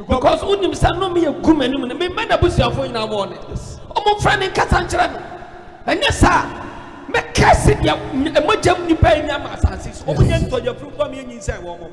because unim sa no me agum anim me meda busuafo nyina mo ne omo friend nkata nkyere no enye sa me kase dia emojam nipa nya ma asansis omo nya ntoja furu me nyi sai wo mo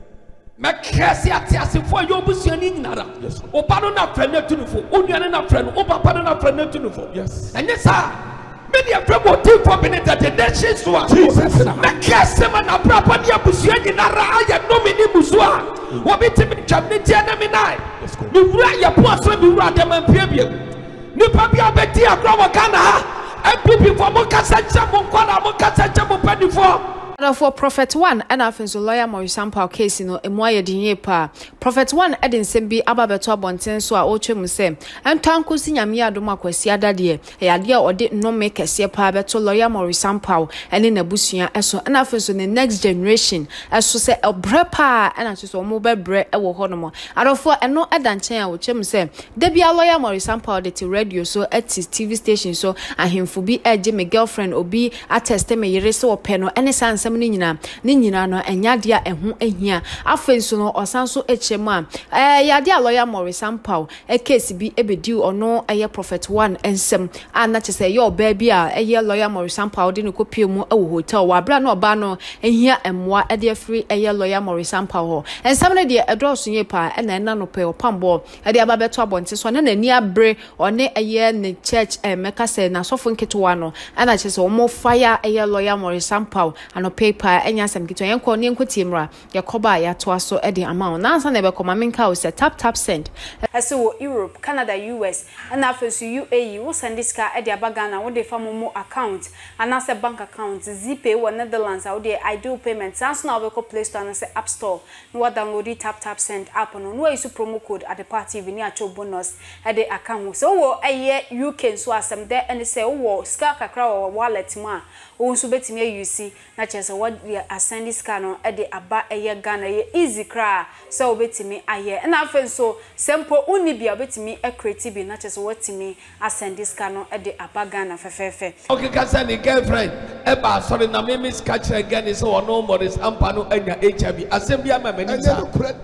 me kase atiasefo yo busuani nyinara oba no na friend atunufo onuane na friend oba no na friend atunufo enye sa many of them will take for minutes at the nation so me kase man na brapa dia busuani nyinara aya no me ni busua wo be timi chamne tiana me nai me wura ya po aso me wura dem ampiabie nipa bia beti agro wo kana ha MPP for mo kasa chamo kwala mo kasa chamo panifo. For Prophet 1 and after lawyer Maurice Ampaw case no emoye dinye pa Prophet 1 edin sembi ababeto abonten so a otwem se entanko si nyame adom akwasi adade e ade a ode no make kese pa beto lawyer Maurice Ampaw ene nabusua eso na after so the next generation eso se obre pa na so mo bebre e wo ho no mo adofo eno edanchen a wochem se da bia lawyer Maurice Ampaw de ti radio so at TV station so ahemfo bi eje me girlfriend obi attest me yere se ope no ene sans ni nyina no enyadia ehu ehia afenso no osanso echema yade a lawyer Maurice Ampaw case bi ebedi ono eye Prophet 1 ensem ana chese ye oba bi a eye lawyer Maurice Ampaw de no kopie mu ewo hotel wa bra no oba no ehia emwa ede free eye lawyer Maurice Ampaw ho ensem ne de edroso ye pa na na no pe Opambour ede ababeto abonte so na nani abre one eye ne church meka se na sofo nketo no ana chese omo fire eye lawyer Maurice Ampaw ano paper enya sam kito yenko ne nkotie mra yakoba ya to aso e de amount na ansa na be koma menka o se tap send eso Europe Canada US and afesu UAE wo send this car e de abagana wo de famomo account and as a bank account Zipay wo Netherlands wo de ideal payment sans na we ko Play Store and say App Store no wa download it tap send app no no use promo code at the party we ni acho bonus e de account so wo eye UK so asem there and say wo ska kakra wo wallet ma wo so betimi use na chese what we are sending scan e de aba eye Ghana ye easy cra so betimi aye na afen so sempo uni bia betimi e create bi na chese watimi asend scan e de aba Ghana fefefe okay kasa ni girlfriend e ba sorry na me miss catch again so no Maurice Ampaw no anya HIV asembia mamani sa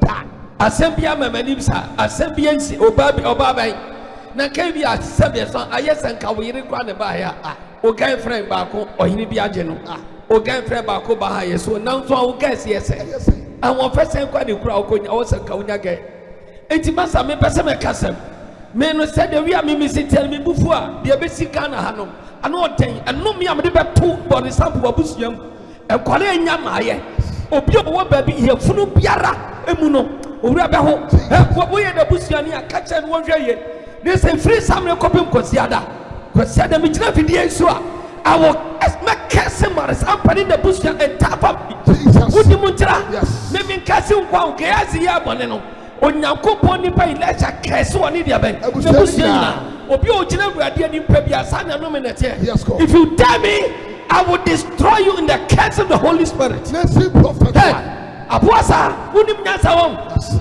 asembia mamani sa asembia nsi oba na kai bi asembia so ayesanka wo yire kwa ne ba ya o girlfriend ba ko ohini bi age no o girlfriend ba ko ba ha yeso na nso o guys yes awon fesen kwa ne kura okonya o sanka unya ge enti masa me pese me kasem me no said we are me tell me bufu a de be sika na hanom ano oten eno me am de be to body sample abusuam e kwale nya maaye obi owo ba bi ye funu biara emu no owura be ho wo ye da busuani aka che no hwe ye they say free samre kopim kosiada me jina fidie so a awo make kase Maurice Ampaw in the bush and tap up udi muntra me min kase nkwa nke yazi ya bone no onyankopon ni pa ilecha kase woni dia ben the bush na obi o jina awurade ani pa bia sanya no me nete if you dare me I will destroy you in the curse of the Holy Spirit. Let's see Prophet. Abuasa unim nyansa won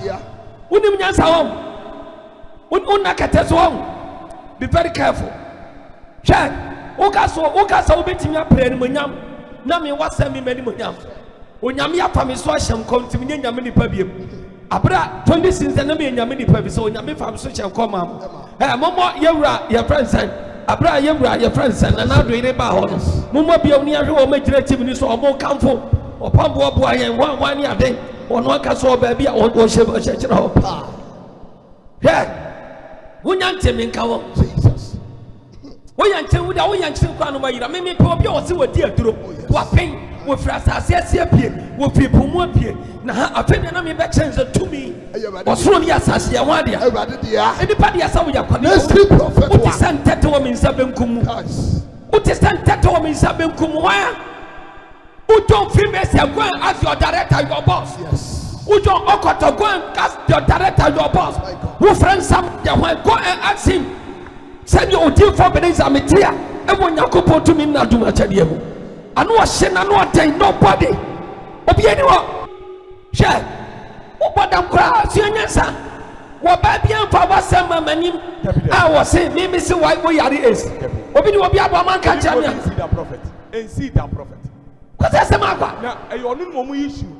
unakatezwa won be very careful. Check. Okaso obetimi apre ni monyam na me wasam mi mani monyam onyam ya fa me so ahyem kom timi nyam ni pa biem abra 20 since na me nyam ni pa bi so onyam fa me so hyem kom am momo yewura ye friends abra yewura ye friends na do ire ba ho no momo bia oni ahwe o magire tim ni so omo kamfo Opambour bo ayen wan ni aden ono aka so ba bia o hye kire ho pa he wonyan temi nka wo Jesus woyanche wuda woyanche kwa no bayira me pe obi o se wadi aduro wa pen wo frasase asiapie wo fipomu apie na ha afede na me be change to me osoro ni asase ya wade ya eni pa dia sa wo yakwane Prophet uti santete wo min sabenkum uti santete wo min sabenkum wa you don't feel me say go and ask your director your boss you don't okoto go and ask your director your boss wo friend sam ya go and ask him send you odi for beneza metia e wonyakopo to me na duma chade mu anu o hye na no aten nobody obi ani wo hye wo bodam kra suanyansa wo ba bia mfa wasem manim a wo se me se why wo yare is obi ni obi abo man ka cha me and see that prophet what say say makwa na e onu mo mu issue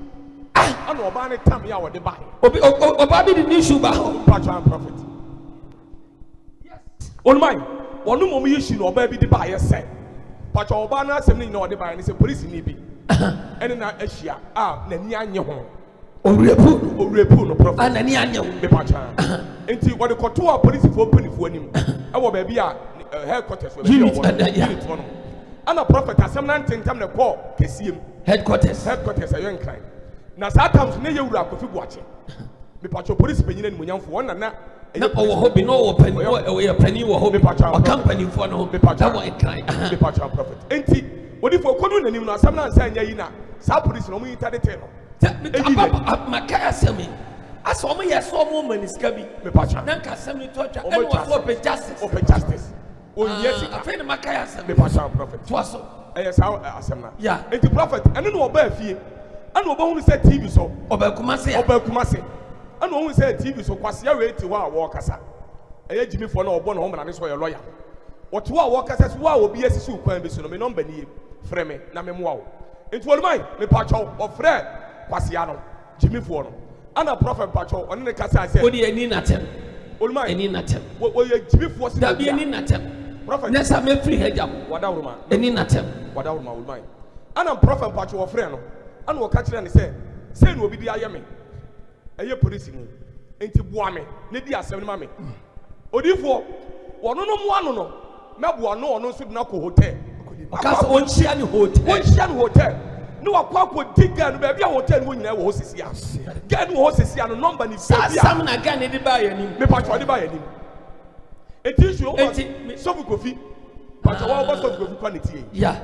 I know about it. Tell me how they buy. Obabi the new shoe Prophet. Yes. On mine. One no more issue no baby the buyer said. But Obana assembly no the buyer and it's a police in Nibi. And in that Asia, Nanya home. Or repu no prophet. And Nanya, the Pacha. Until what the Kotua police for penny for him. Our baby headquarters will be one. And a prophet has some 19 time to call KCM headquarters a young kind. Now, sometimes you will watching. The Pacha police penny and Munyan for one and that. Hoping no open a penny or home company for no Pacha the Pacha prophet. Ain't what if for Kodun and you someone saying Yana, South Police no me tell the tale. Makaya Semi. I saw me a small woman is coming. The Pacha, Nanka Semi torture, and was open justice. Open justice. Oh, yes, I think Makaya Semi, the Pacha prophet. Twas so. Yes, how Assemna. Yeah, and the prophet, and then obey fear. And no said TV so, Obel Kumasi. And no one said TV so, Quasia way to our walkers. I Jimmy for no one home and I saw a lawyer. What to our walkers as well will be a soup when we saw me number near Freme, Namemow. It will mind, me Pacho or Fred, Quasiano, Jimmy Forno. And a prophet Pacho, on the Casa said, what do you need at him? All my any natem. What will you Jimmy Force that be any natem? Prophet, yes, I may free head up. What out man, any natem, what out my old mind. And a prophet Pacho or Freno, and will catch it and say, Send will be the Ayami. A year police in into Buame, Nidia 7 mammy. Odifo, one no, Mabua no should not go hotel. Because one Shian hotel. No, a quack would dig and baby hotel when there was his yes. Get horses here, no number is some again in the buy any. Me patch buy any. It is your some coffee. But all of quality. Yeah.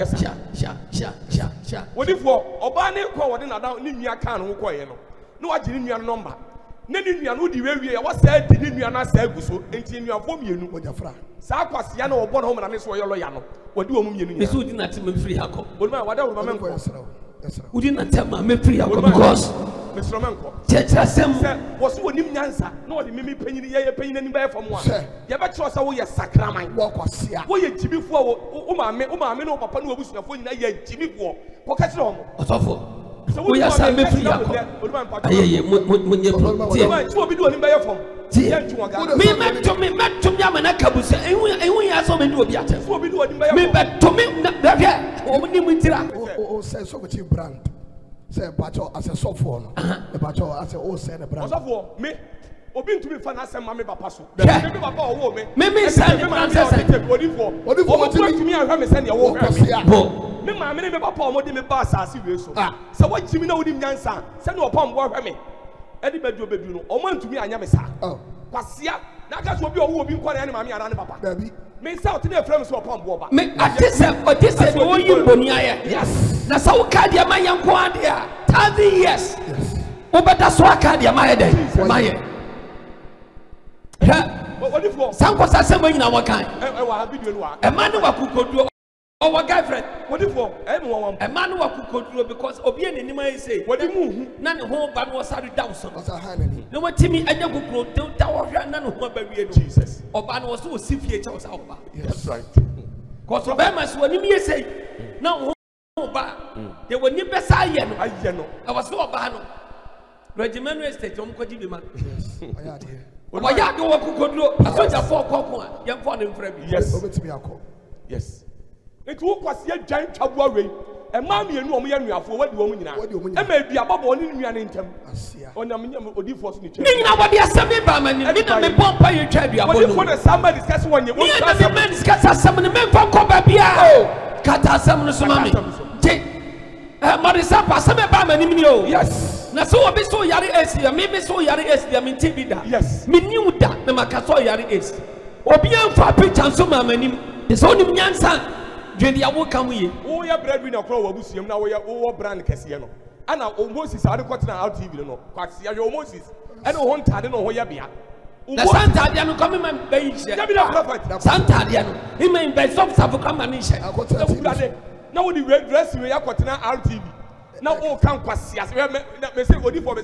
What if Obane call in a Nimia can who coin? No, I didn't your number. Nenny and Woody, where I was said, didn't you and I said, until you have formed you with your friend. Sarquasiano or one home and I saw your loyano. What do you mean? This would not tell me free alcohol. Who did not tell me free alcohol because Mr. Manco. Church was one in answer, nor the Mimi penny, pain and bear from one. You ever trust away a sacrament? Walk was here. What you Jimmy for Uma, no papa who was not for Jimmy for. What catch on? So we are saying, me free alcohol. Me met to me, Yamanakabus, and we are so many of the others. Me bet to me, that says so much brand. Say, Pacho as a soft one, the Pacho as a old said a brand. Me, Obin to be fan as a mammy papasso. Maybe send him what if me and her send your walk? Me mammy never papa more than me pass as serious. So what Jimmy know him Yansa, send you upon work me. Eddie Bedro, or one to me and Yamasa. Oh, Passia, that's what you will be quite animal and papa. Baby, may south to their friends upon war. Make a this all you Bonia. Yes, that's how Cadia my young Quadia. 30 years. Yes. Oh, but that's what Cadia my day. What if some was assembling in our kind? A man who could do. Oh, guy friend, what if a man who could do because Obian and Nima say, what do you move? None of home but was Harry Dawson. No one Timmy and you go don't tower none of whom baby Jesus. Or Ban was so severe Charles Alba. Yes, right. Because Obamas when you say, no, they were never saying, I was so bad. Regiment estate, John Kodima. Why you go could do a soldier for Cocoa, young fun in Fred? Yes, over to me. Yes. It was a giant tabouret, and mammy and woman for what woman now. And maybe above all in your name. On the minimum of divorce. Nobody has some man, and didn't make one by your child. What is somebody discussing when you want to men discuss some of the men from Cobabia? Oh, Cata some of the mammy. Maurice Ampaw, some of them, yes. Now, so I be so yari is, maybe so yari is, I mean, Tibida. Yes. Me knew that the Macaso yari is. Obian for a pitch and some mammy. It's only Yansan. Jenny, I will come with you. Oh, your breadwinner, Crow, now we are all brand Cassiano. And now Moses are the cotton out TV, no, Quaxia, Moses. I don't want to know where you are. The Santa Diano come and beige. Santa Diano, he may be some type of combination. Now, the red dress we are cotton out TV. Now, all come Quasia, me say, what if for the same?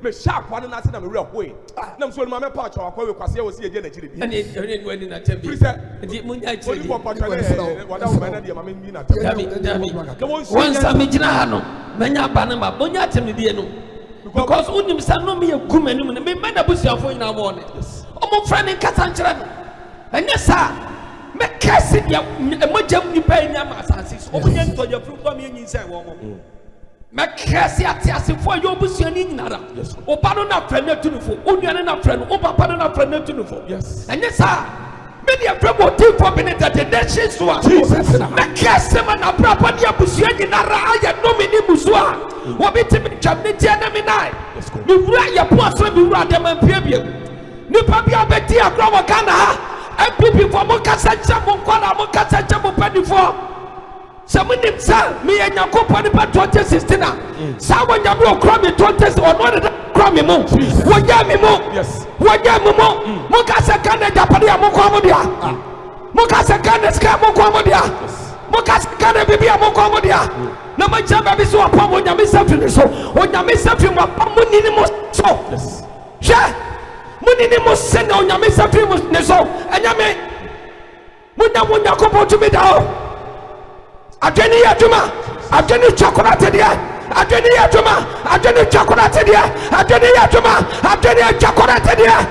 me sharp one na say na me real way na so ma me pa cha akwa we kwase we see je na chire bi ene no ani na tembi ndi munya chire odi for patwa ne wada wo na de ma me bi na tembi once me gina ha no manya ba na ma munya tembi die no because unim sa no me yegum anim me na busuafo nyina mo ne omo fra ne kasa nkyere no enya sa me kase dia emojam ni pa nya ma asase omo nya ntoja fru kwa me nyin sai wo mo me kase atiasefo yo busuani nyinara oba no na fra na tunufo onuane na fra no oba no na fra na tunufo enya sa me dia fra mo team for benefit the nation so me kase ma na brapa dia busuani nyinara aya no me ni busua obi timi chamne tia na me nai me wura ya po aso me wura de man piebie nipa bia beti agro wa Ghana ha MPP for mo kasa chamo kwala mo kasa chamo pedifo Samunim sa me Yakopani pa 2016 na sa wanya me okra me 20 or no kra me mo wanya me mo wanya me mo kasa kana japade mo kwa mo dia mo kasa kana ska mo kwa mo dia mo kasa kana bibi mo kwa mo dia na ma jamba bi so apa mo nyame safi so o nyame safi mo apa mo ni mo so muni ni mo send o nyame safi mo ne so anyame munya ko to me da o adwani ya duma adwani chocolate dia adwani ya duma adwani chocolate dia adwani ya duma adwani chocolate dia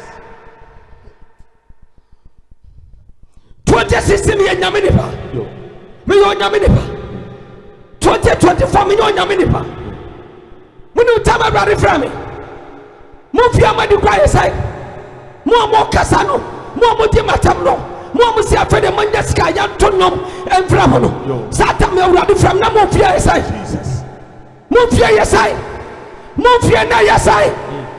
2016 me nyame ni pa me yo nyame ni pa 2024 me yo nyame ni pa muni utama brother from me mo fi amadi kwa yesai mo kasa no mo di matam no mo si afede manja ska ya tonom enfra mo no satan me urade from na mo fi yesai Jesus mo fi yesai mo fi na yesai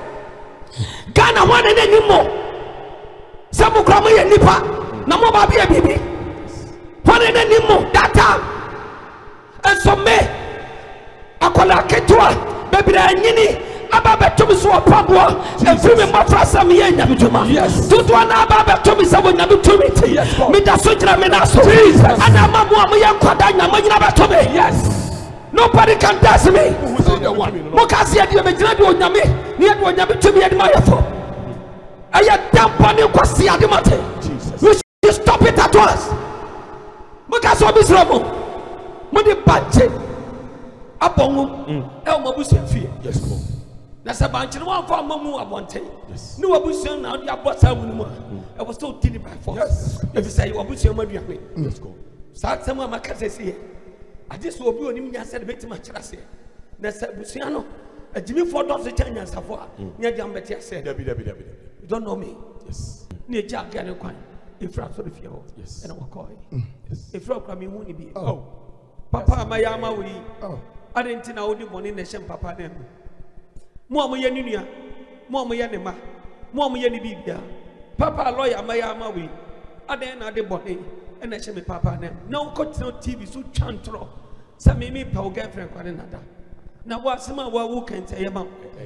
Ghana wane ne ni mo sabu kwa mo ye nipa na mo ba bia bibi wane ne ni mo data enso me akola ketwa bebira nyini Ababa tomi so Opambour every me mafrasa me nya biduma tutu ana ababa tomi so nya bitumi me da so jira me na so ana mamu am ya kwada nya ma nyina ba tomi nobody can dance me mo kasi adi me jira di onyame ni adi onyame tomi adi ma yefo aya dampa ni kwasi adi mate you stop it at once mo kasi obi sro mo di baje abongu e o mabusu fie na sabanchi no one for mamu abonte ni wabusu na odi abota wunu I was so did by force if you say wabusu maduane let's go start some of my cases I just obi onim nya said betima kira se na sabusu no ajimi for those chanya safo nya jam beti ase dabi you don't know me ni eja gane kwan ifra so the fear and I call ifra kwa mi hu ni bi papa amayama wuri adenti na odi boni na shem papa na mo amoye ni nua mo amoye ne ma mo amoye ni bibia papa lawyer amayama wuri aden na de boni na shem papa na ko TV so twantro sa me pa o girlfriend kwa na da na wa sema wa wo kente ye ma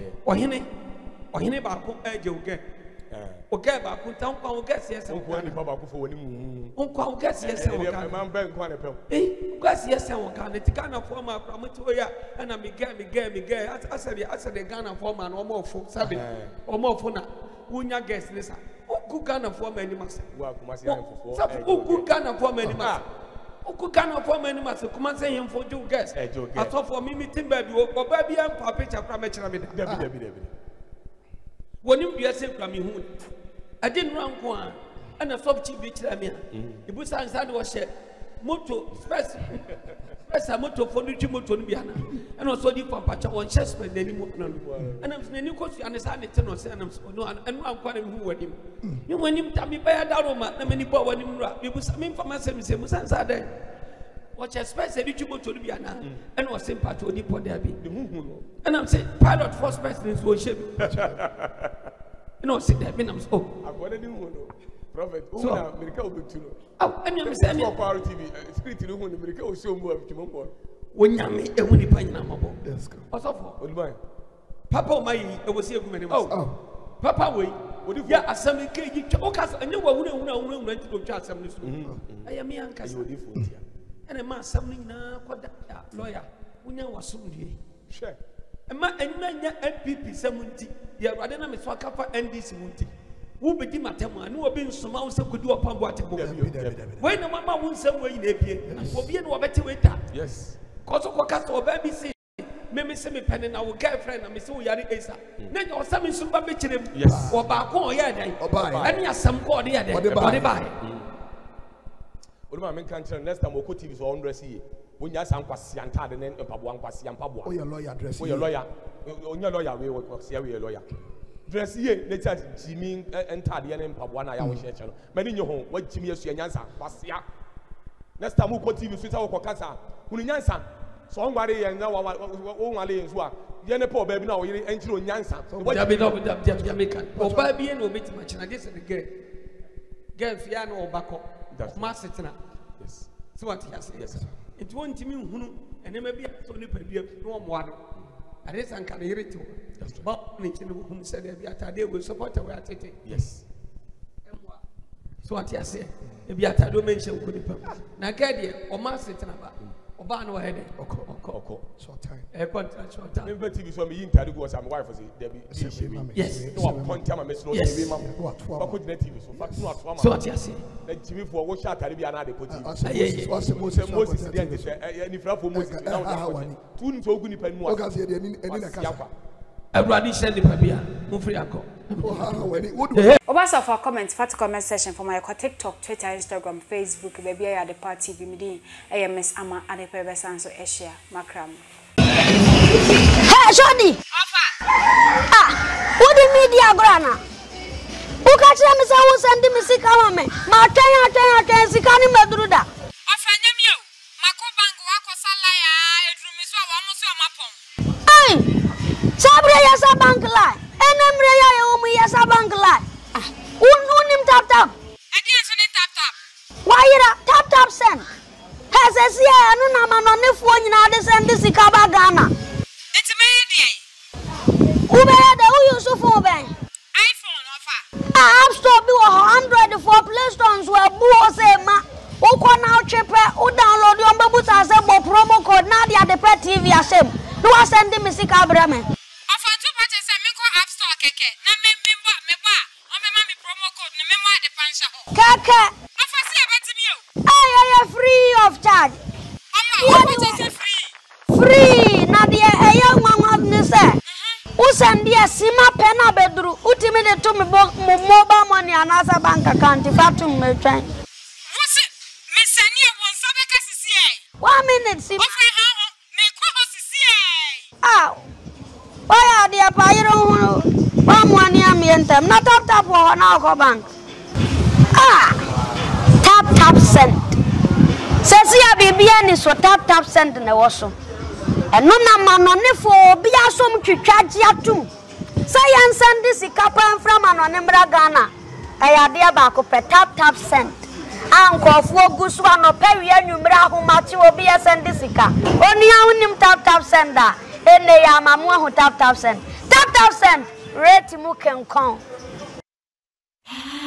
ohene ba ko eje o ge oge ba ko tan kwa o ge se ko ni baba ko fo woni mu kwa o ge se o ka man ben kwa ne pem o ge se o ka ne tikana fo ma kwa mto ya na me ge asabe Ghana fo ma na o mo fo sabe o mo fo na unya guest ne sa o Ghana fo ma ni masa wa kuma se yan fo sabe o Ghana fo ma ni masa o Ghana fo ma ni masa kuma se yan fo ju guest atofo mi meeting ba bi o ba bi am pa picture kwa me kira me dabi wonim bia se kwa mi hu ade nura nko a ana sob chi bi kira me ibu san san de wo hye moto space moto fo ni moto no bia na ana so di papa cha won hye space nani mo no ana msne ni ko su ana sa ne te no se ana no anu anko na mi hu wanim ni wanim ta mi ba ya daro ma na mani bo wanim nura ibu sa mi fama se mi se mu san sa de watch space e di moto no bia na ana o se pa to di po da bi and I'm saying pilot first person is wo ship you know sit there I'm so akwade ni hu no prophet who na America obetu no and I'm saying for power TV spirit ni hu no America o show mu afitimo mo wonyame e hu ni pa nyina mabo yes go osofo Olubai papa o mai e wo se egumani mo papa we ya asam ke yi twa o kasa anya wa hunu nti do twa asam ni so aya me ankasa yo di fotia ene ma asam ni nyina koda lawyer wonya wasomdue share Emma enya NPP semunti. Ya rade na me so akafa NDC munti. Wo bedi matema na obi nsoma wo se kodi Opambour atebo. When na mama wo nsem wo yi na epie. Obi na obete weta. Yes. Cause of what oba bi say me say me pen na wo girlfriend na me say wo yare Esa. Na you osam nsumba be kirem. Yes. Oba ko oya dan. Ani asam ko ode ya dan. Ode ba. Oduma men kan tell next time Oko TV so 100 CA. Wonya san kwase antade ne mpaboa nkwase mpaboa. Oh your lawyer dress. Oh your lawyer. Onya lawyer we kwase we lawyer. Dress ye ne chat jimi entade ne mpaboa na ya wo hye no. Mani nye ho wa jimi yesu nyansa kwase. Next time Oko TV so ta wo kasa. Hunu nyansa. So ngware ye na wo nwale ye so a ye ne pa oba bi na wo yire enchire onyansa. Ya be no Jamaica. Oba bi na obetima china this is the girl. Girl fia na obako. Masetna. Yes. So what he has. Yes. It won't mean hunu and maybe so ni pedie no mo ade san kan yirete but ni chine hunu said e bi atade we support we atete. Yes. So what he say e bi atade o mention ko ni pam na ka de o masetna ba oba na o head oko short time contract short time. Me TV so me yin tade go am wife say there be yes no point am me no TV mam ba ko dina TV so fact no atwa so what he say na TV for wo sha tade bi ana de ko TV Moses dey ni fra for Moses na wo tun so ogu ni pan mu oga se dey ni na kasa everybody send the papia mo free akọ Obasa for comment fat comment section for my TikTok, Twitter, Instagram, Facebook, baby I the party TV me AMS ama ade pebe sanso e share makram. Hey Shodi. Ofa. What the media grana? Who catch me say who send me sick am me? Ma twen sikani medruda. Ofa nyemi o. Mako bangu wako salaya edrumi so wa mo so mapon. Hey. Sabre ya sa bank line. Enemre ya omu ya sa bank line. Unim tap tap. Edi enso ni tap tap. Why you tap send? Has a sia anu na ma no ne fuo nyina de send sika ba Ghana. Enti me die. Ube da u use phone ben. iPhone ofa. App Store bi 100 for Play Store so abu o se ma. O ko na o chepe o download yo mbebu ta se bo promo code na dia de pe TV asem. No wa send me sika bra me. Ofa tu pa che se me ko App Store keke. Na me ba o me ma me promo code ne me mo ade pansha ho. Kaka. Ofa si abetimi o. Ay free of charge. Omo o che free. Free na dia nwanwa ne se. U send dia sima pena bedru. Utimi de to me mobile money anasa bank account fatu me twan. Wose me sani e won sabe ka sisi e. 1 minute si. Ofa ha ho me ko ho sisi e. Why dia pa yiro hu. Wa mo ani amientem na tap ho na ko bank. Tap send. Sesi ya bibia ni so tap send na wo so. Eno na manone fo obi asom twitwaje atum. Say yan send sika pa mfra manone mbra Ghana. Ayade ba ko pe tap send. Ankofo gusu anopa wi anwumra ahomate obi ya send sika. Oni ahunim tap send da. Ene ya mamu ahu tap send. Tap send. Rate mu kenkon.